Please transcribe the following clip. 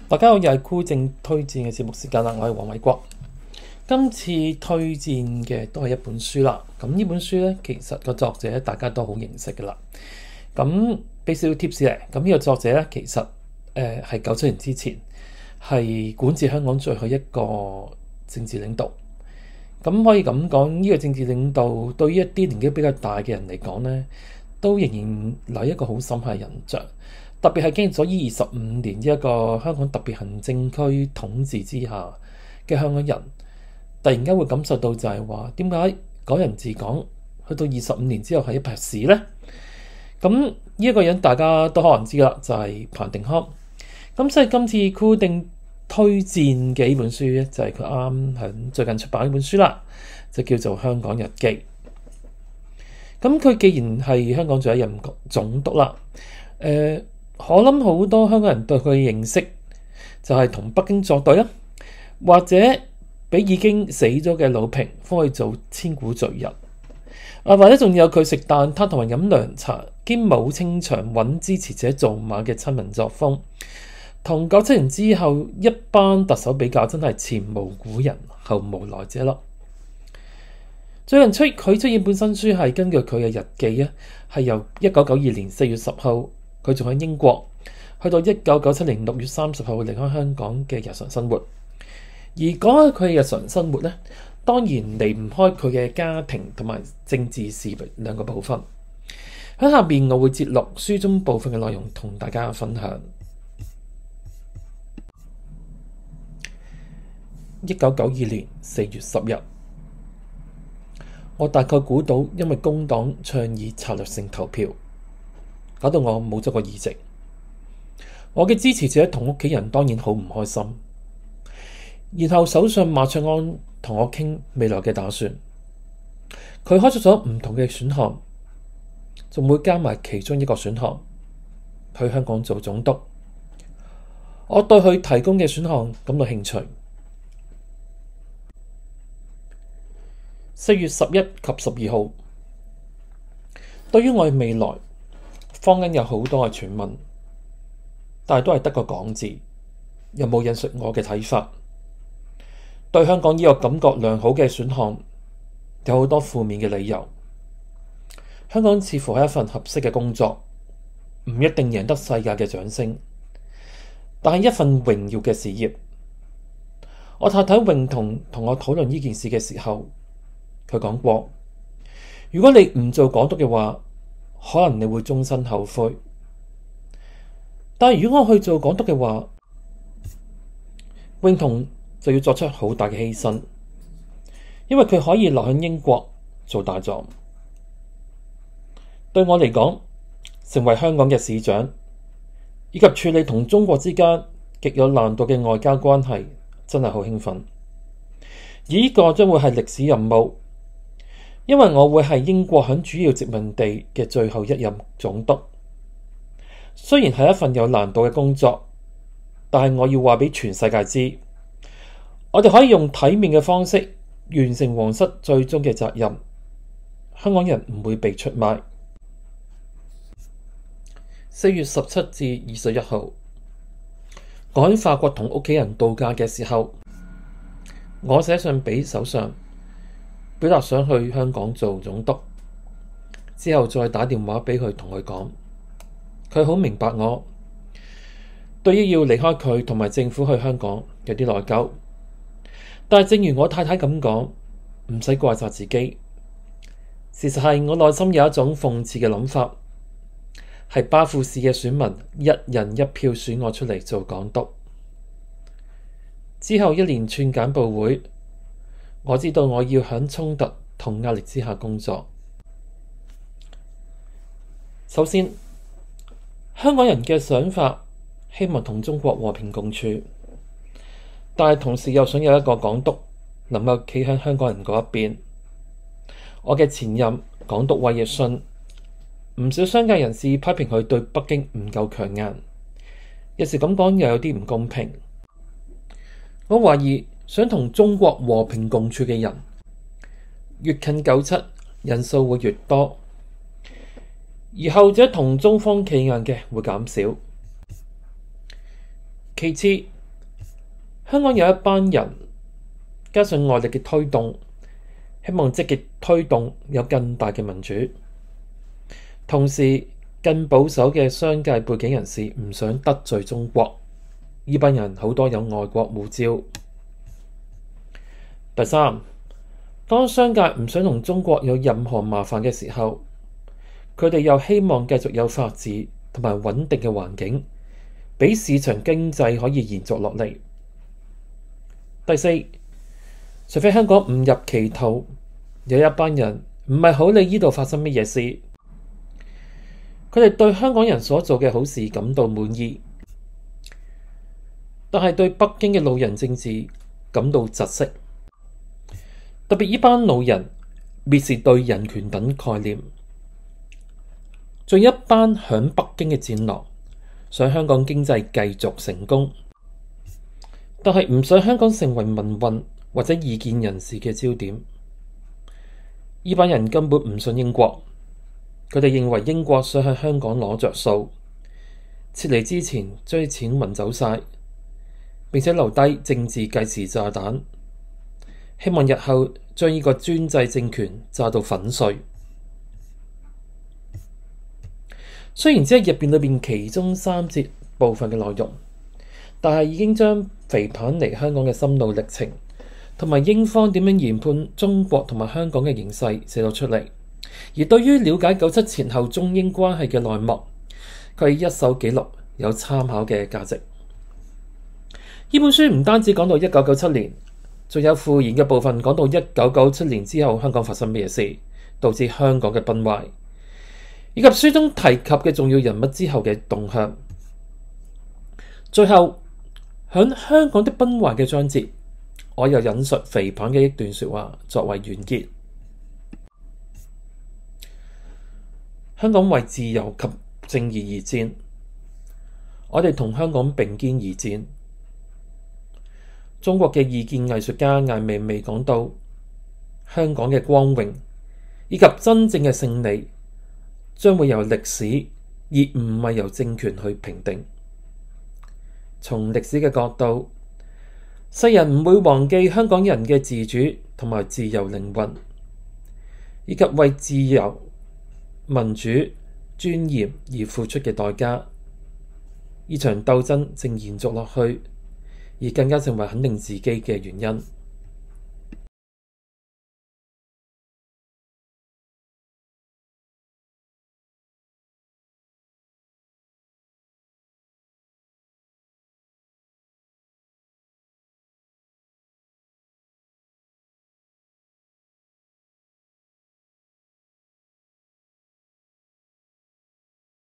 大家好，又係酷正推薦嘅節目時間啦，我係黃偉國。今次推薦嘅都係一本書啦。咁呢本書呢，其實個作者大家都好認識噶啦。咁俾少少 tips 咧，咁呢個作者呢，其實係97年之前係管治香港最後一個政治領導。咁可以咁講，呢個政治領導對於一啲年紀比較大嘅人嚟講呢，都仍然留一個好深刻嘅印象。特別係經歷咗呢25年一個香港特別行政區統治之下嘅香港人，突然間會感受到就係話，點解港人治港去到25年之後係一撇屎呢？咁呢一個人大家都可能知啦，就係彭定康。咁所以今次酷定推薦嘅呢本書咧，就係佢啱喺最近出版呢本書啦，就叫做《香港日記》。咁佢既然係香港最後一任總督啦，我諗好多香港人對佢嘅認識就係同北京作對啦，或者俾已經死咗嘅魯平封去做千古罪人，或者仲有佢食蛋撻同埋飲涼茶兼冇清場揾支持者做馬嘅親民作風，同97年之後一班特首比較，真係前無古人後無來者咯。最近佢出現本新書係根據佢嘅日記啊，係由1992年4月10號。佢仲喺英國，去到1997年6月30號離開香港嘅日常生活。而講開佢嘅日常生活呢，當然離唔開佢嘅家庭同埋政治事業兩個部分。喺下邊我會節錄書中部分嘅內容同大家分享。1992年4月10日，我大概估到，因為工黨倡議策略性投票，搞到我冇咗個議席。我嘅支持者同屋企人當然好唔開心。然後首相馬卓安同我傾未來嘅打算，佢開出咗唔同嘅選項，仲會加埋其中一個選項去香港做總督。我對佢提供嘅選項感到興趣。4月11及12號，對於我嘅未來，坊間有好多嘅傳聞，但係都係得個講字，又冇引述我嘅睇法。對香港呢個感覺良好嘅選項，有好多負面嘅理由。香港似乎係一份合適嘅工作，唔一定贏得世界嘅掌聲，但係一份榮耀嘅事業。我太太泳彤同我討論呢件事嘅時候，佢講過，如果你唔做港督嘅話，可能你會終身後悔。但係如果我去做港督嘅話，泳彤就要作出好大嘅犧牲，因為佢可以留喺英國做大狀。對我嚟講，成為香港嘅市長，以及處理同中國之間極有難度嘅外交關係，真係好興奮。而呢個將會係歷史任務，因為我會係英國喺主要殖民地嘅最後一任總督。雖然係一份有難度嘅工作，但係我要話俾全世界知，我哋可以用體面嘅方式完成皇室最終嘅責任。香港人唔會被出賣。4月17至21號，我喺法國同屋企人度假嘅時候，我寫信俾首相，表達想去香港做總督，之後再打電話俾佢同佢講，佢好明白我對於要離開佢同埋政府去香港有啲內疚。但係正如我太太咁講，唔使怪責自己。事實係我內心有一種諷刺嘅諗法，係巴富市嘅選民一人一票選我出嚟做港督。之後一連串簡報會，我知道我要喺衝突同壓力之下工作。首先，香港人嘅想法希望同中國和平共處，但係同時又想有一個港督能夠企喺香港人嗰一邊。我嘅前任港督衛奕信，唔少商界人士批評佢對北京唔夠強硬，有時咁講又有啲唔公平。我懷疑想同中國和平共處嘅人，越近97人數會越多，而後者同中方企硬嘅會減少。其次， 香港有一班人，加上外力嘅推動，希望積極推動有更大嘅民主。同時，更保守嘅商界背景人士唔想得罪中國，呢班人好多有外國護照。第三，當商界唔想同中國有任何麻煩嘅時候，佢哋又希望繼續有法治同埋穩定嘅環境，俾市場經濟可以延續落嚟。第四，除非香港誤入歧途，有一班人唔係好理呢度發生乜嘢事，佢哋對香港人所做嘅好事感到滿意，但係對北京嘅老人政治感到窒息。特別呢班老人蔑視對人權等概念，仲有一班響北京嘅戰狼，想香港經濟繼續成功，但係唔想香港成為民運或者異見人士嘅焦點。呢班人根本唔信英國，佢哋認為英國想喺香港攞着數，撤離之前將啲錢運走晒，並且留低政治計時炸彈，希望日後將呢個專制政權炸到粉碎。雖然只係入邊裏邊其中3節部分嘅內容，但係已經將肥彭嚟香港嘅心路歷程，同埋英方點樣研判中國同埋香港嘅形勢寫咗出嚟。而對於了解97前後中英關係嘅內幕，佢係一手記錄，有參考嘅價值。呢本書唔單止講到1997年，仲有附言嘅部分講到1997年之後香港發生咩事，導致香港嘅崩壞，以及書中提及嘅重要人物之後嘅動向。最後，響香港的崩壞嘅章節，我又引述肥彭嘅一段說話作為完結。香港為自由及正義而戰，我哋同香港並肩而戰。中國嘅異見藝術家艾未未講到，香港嘅光榮以及真正嘅勝利將會由歷史而唔係由政權去評定。從歷史嘅角度，世人唔會忘記香港人嘅自主同埋自由靈魂，以及為自由、民主、尊嚴而付出嘅代價。呢場鬥爭正延續落去，而更加成為肯定自己嘅原因。